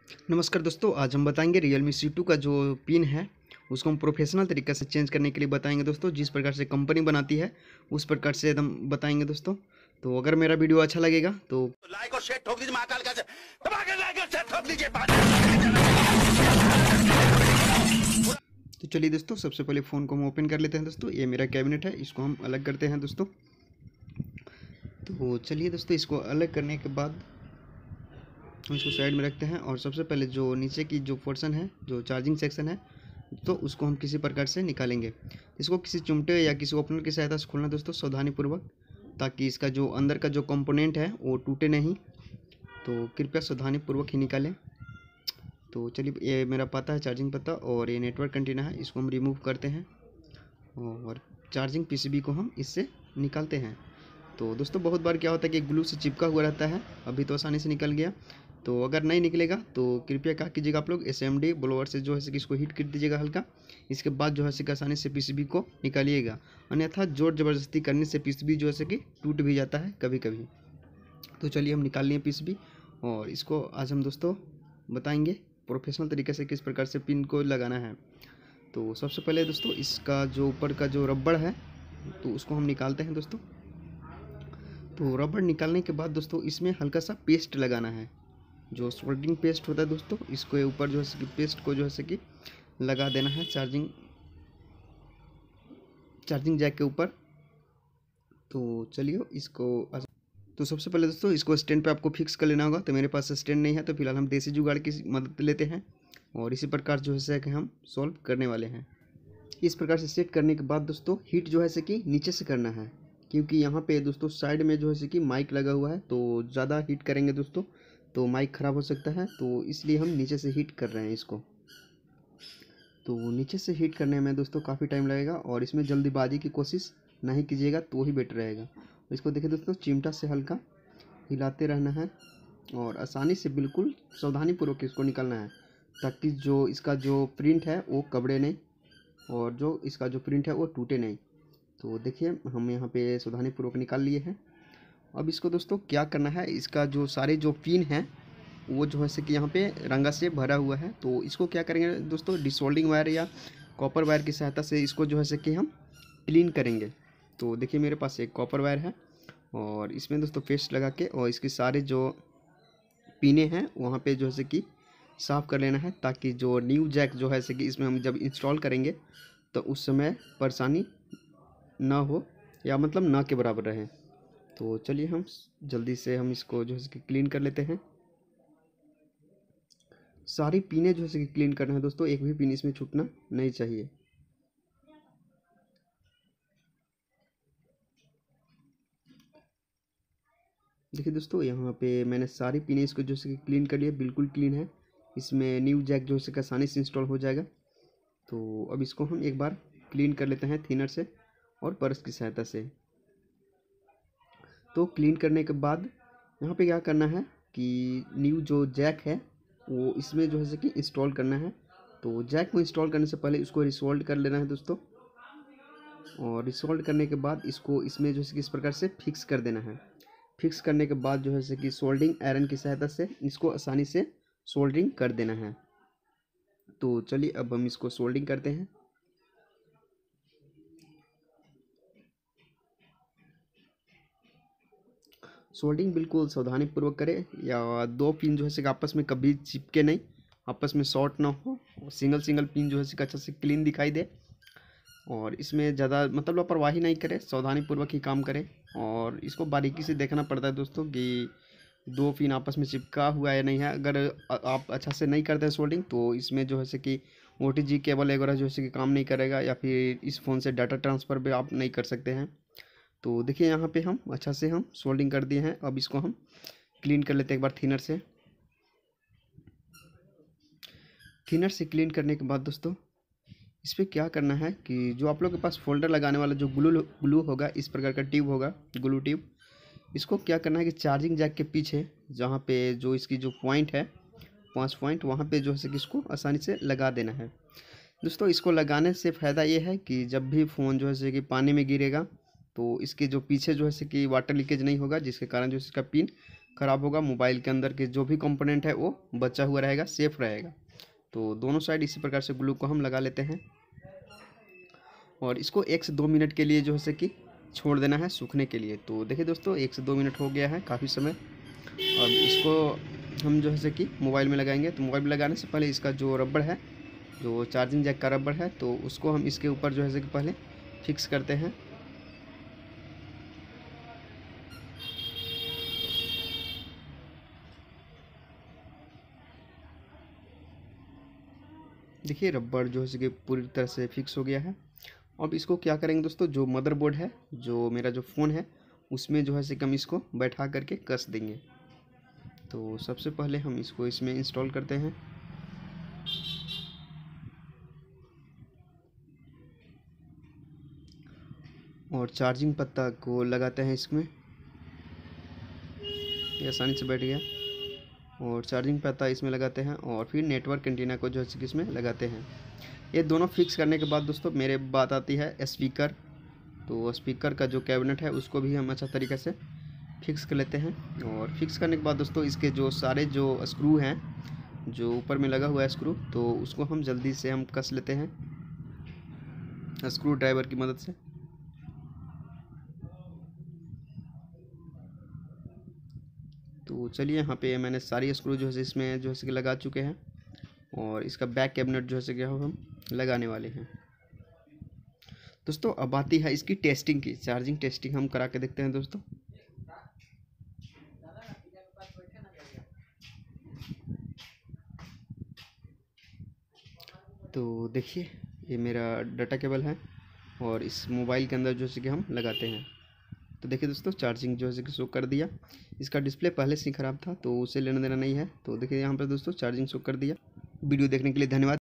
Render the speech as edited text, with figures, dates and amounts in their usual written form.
नमस्कार दोस्तों, आज हम बताएंगे Realme C2 का जो पिन है उसको हम प्रोफेशनल तरीके से चेंज करने के लिए बताएंगे दोस्तों। जिस प्रकार से कंपनी बनाती है उस प्रकार से एकदम बताएंगे दोस्तों। तो अगर मेरा वीडियो अच्छा लगेगा तो लाइक और शेयर ठोक दीजिए, महाकाल का दबा के लाइक और शेयर ठोक दीजिए। तो चलिए दोस्तों, सबसे पहले फ़ोन को हम ओपन कर लेते हैं दोस्तों। ये मेरा कैबिनेट है, इसको हम अलग करते हैं दोस्तों। तो चलिए दोस्तों, इसको अलग करने के बाद हम इसको साइड में रखते हैं और सबसे पहले जो नीचे की जो पोर्शन है, जो चार्जिंग सेक्शन है, तो उसको हम किसी प्रकार से निकालेंगे। इसको किसी चिमटे या किसी ओपनर की सहायता से खोलना दोस्तों, सावधानीपूर्वक, ताकि इसका जो अंदर का जो कंपोनेंट है वो टूटे नहीं। तो कृपया सावधानीपूर्वक ही निकालें। तो चलिए, ये मेरा पता है, चार्जिंग पता, और ये नेटवर्क एंटीना है, इसको हम रिमूव करते हैं और चार्जिंग पीसीबी को हम इससे निकालते हैं। तो दोस्तों, बहुत बार क्या होता है कि ग्लू से चिपका हुआ रहता है, अभी तो आसानी से निकल गया। तो अगर नहीं निकलेगा तो कृपया क्या कीजिएगा, आप लोग SMD ब्लोअर से जो है कि इसको हीट कर दीजिएगा हल्का। इसके बाद जो है कि आसानी से पीसीबी को निकालिएगा, अन्यथा जोर ज़बरदस्ती करने से पीसीबी जो है कि टूट भी जाता है कभी कभी। तो चलिए, हम निकाल लिए पीसीबी और इसको आज हम दोस्तों बताएंगे प्रोफेशनल तरीके से किस प्रकार से पिन को लगाना है। तो सबसे पहले दोस्तों, इसका जो ऊपर का जो रबड़ है तो उसको हम निकालते हैं दोस्तों। तो रबड़ निकालने के बाद दोस्तों, इसमें हल्का सा पेस्ट लगाना है, जो सोल्डरिंग पेस्ट होता है दोस्तों। इसको ऊपर जो है कि पेस्ट को जो है कि लगा देना है चार्जिंग जैक के ऊपर। तो चलिए तो सबसे पहले दोस्तों, इसको स्टैंड पे आपको फिक्स कर लेना होगा। तो मेरे पास स्टैंड नहीं है, तो फिलहाल हम देसी जुगाड़ की मदद लेते हैं और इसी प्रकार जो है कि हम सॉल्व करने वाले हैं। इस प्रकार से सेट करने के बाद दोस्तों, हीट जो है कि नीचे से करना है, क्योंकि यहाँ पे दोस्तों साइड में जो है कि माइक लगा हुआ है। तो ज़्यादा हीट करेंगे दोस्तों तो माइक ख़राब हो सकता है, तो इसलिए हम नीचे से हीट कर रहे हैं इसको। तो नीचे से हीट करने में दोस्तों काफ़ी टाइम लगेगा और इसमें जल्दीबाजी की कोशिश नहीं कीजिएगा तो ही बेटर रहेगा। इसको देखिए दोस्तों, चिमटा से हल्का हिलाते रहना है और आसानी से बिल्कुल सावधानीपूर्वक इसको निकालना है, ताकि जो इसका जो प्रिंट है वो कपड़े नहीं और जो इसका जो प्रिंट है वो टूटे नहीं। तो देखिए, हम यहाँ पे सावधानीपूर्वक निकाल लिए हैं। अब इसको दोस्तों क्या करना है, इसका जो सारे जो पिन हैं वो जो है कि यहाँ पे रंगा से भरा हुआ है। तो इसको क्या करेंगे दोस्तों, डिसोल्डिंग वायर या कॉपर वायर की सहायता से इसको जो है कि हम क्लीन करेंगे। तो देखिए, मेरे पास एक कॉपर वायर है और इसमें दोस्तों पेस्ट लगा के और इसके सारे जो पिने हैं वहाँ पे जो है कि साफ़ कर लेना है, ताकि जो न्यू जैक जो है कि इसमें हम जब इंस्टॉल करेंगे तो उस समय परेशानी ना हो, या मतलब ना के बराबर रहे। तो चलिए, हम जल्दी से हम इसको जो है कि क्लीन कर लेते हैं। सारी पिने जो है कि क्लीन करना है दोस्तों, एक भी पिन इसमें छूटना नहीं चाहिए। देखिए दोस्तों, यहाँ पे मैंने सारी पिने इसको जो है कि क्लीन कर लिया, बिल्कुल क्लीन है। इसमें न्यू जैक जो है कि आसानी से इंस्टॉल हो जाएगा। तो अब इसको हम एक बार क्लीन कर लेते हैं थिनर से और ब्रश की सहायता से। तो क्लीन करने के बाद यहाँ पे क्या करना है कि न्यू जो जैक है वो इसमें जो है कि इंस्टॉल करना है। तो जैक को इंस्टॉल करने से पहले इसको रिसोल्ड कर लेना है दोस्तों, और रिसोल्ड करने के बाद इसको इसमें जो है कि इस प्रकार से फिक्स कर देना है। फिक्स करने के बाद जो है कि सोल्डरिंग आयरन की सहायता से इसको आसानी से सोल्डरिंग कर देना है। तो चलिए, अब हम इसको सोल्डरिंग करते हैं। सोल्डरिंग बिल्कुल सावधानीपूर्वक करें, या दो पिन जो है कि आपस में कभी चिपके नहीं, आपस में शॉर्ट ना हो, सिंगल सिंगल पिन जो है कि अच्छा से क्लीन दिखाई दे। और इसमें ज़्यादा मतलब लापरवाही नहीं करें, सावधानीपूर्वक ही काम करें। और इसको बारीकी से देखना पड़ता है दोस्तों कि दो पिन आपस में चिपका हुआ है या नहीं है। अगर आप अच्छा से नहीं करते हैं सोल्डिंग, तो इसमें जो है कि OTG केबल वगैरह जो है कि काम नहीं करेगा, या फिर इस फ़ोन से डाटा ट्रांसफ़र भी आप नहीं कर सकते हैं। तो देखिए, यहाँ पे हम अच्छा से हम सोल्डिंग कर दिए हैं। अब इसको हम क्लीन कर लेते हैं एक बार थिनर से। थिनर से क्लीन करने के बाद दोस्तों, इस पर क्या करना है कि जो आप लोग के पास फोल्डर लगाने वाला जो ग्लू होगा, इस प्रकार का ट्यूब होगा, ग्लू ट्यूब, इसको क्या करना है कि चार्जिंग जैक के पीछे जहाँ पे जो इसकी जो पॉइंट है 5 पॉइंट, वहाँ पे जो है कि इसको आसानी से लगा देना है दोस्तों। इसको लगाने से फ़ायदा ये है कि जब भी फ़ोन जो है कि पानी में गिरेगा तो इसके जो पीछे जो है कि वाटर लीकेज नहीं होगा, जिसके कारण जो इसका पिन ख़राब होगा, मोबाइल के अंदर के जो भी कंपोनेंट है वो बचा हुआ रहेगा, सेफ रहेगा। तो दोनों साइड इसी प्रकार से ग्लू को हम लगा लेते हैं और इसको 1 से 2 मिनट के लिए जो है कि छोड़ देना है सूखने के लिए। तो देखिए दोस्तों 1 से 2 मिनट हो गया है, काफ़ी समय। अब इसको हम जो है कि मोबाइल में लगाएंगे। तो मोबाइल में लगाने से पहले इसका जो रबड़ है, जो चार्जिंग जैक का रबड़ है, तो उसको हम इसके ऊपर जो है कि पहले फिक्स करते हैं। देखिए रबड़ जो है कि पूरी तरह से फिक्स हो गया है। अब इसको क्या करेंगे दोस्तों, जो मदरबोर्ड है, जो मेरा जो फ़ोन है, उसमें जो है कि हम इसको बैठा करके कस देंगे। तो सबसे पहले हम इसको इसमें इंस्टॉल करते हैं और चार्जिंग पत्ता को लगाते हैं इसमें। ये आसानी से बैठ गया और चार्जिंग पत्ता इसमें लगाते हैं और फिर नेटवर्क एंटीना को जो है कि इसमें लगाते हैं। ये दोनों फिक्स करने के बाद दोस्तों मेरे बात आती है स्पीकर। तो स्पीकर का जो कैबिनेट है उसको भी हम अच्छा तरीके से फिक्स कर लेते हैं और फिक्स करने के बाद दोस्तों इसके जो सारे जो स्क्रू हैं, जो ऊपर में लगा हुआ है स्क्रू, तो उसको हम जल्दी से हम कस लेते हैं स्क्रू ड्राइवर की मदद से। तो चलिए यहाँ पे मैंने सारी स्क्रू जो है इसमें जो है कि लगा चुके हैं और इसका बैक कैबिनेट जो है कि हम लगाने वाले हैं। दोस्तों अब आती है इसकी टेस्टिंग की, चार्जिंग टेस्टिंग हम करा के देखते हैं दोस्तों। तो देखिए ये मेरा डाटा केबल है और इस मोबाइल के अंदर जो है कि हम लगाते हैं। तो देखिए दोस्तों चार्जिंग जो है कि शो कर दिया। इसका डिस्प्ले पहले से ही ख़राब था तो उसे लेना देना नहीं है। तो देखिए यहाँ पर दोस्तों चार्जिंग शो कर दिया। वीडियो देखने के लिए धन्यवाद।